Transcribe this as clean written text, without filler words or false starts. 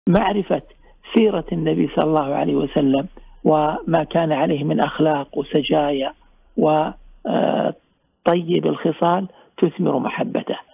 معرفة سيرة النبي صلى الله عليه وسلم وما كان عليه من أخلاق وسجايا وطيب الخصال تثمر محبته.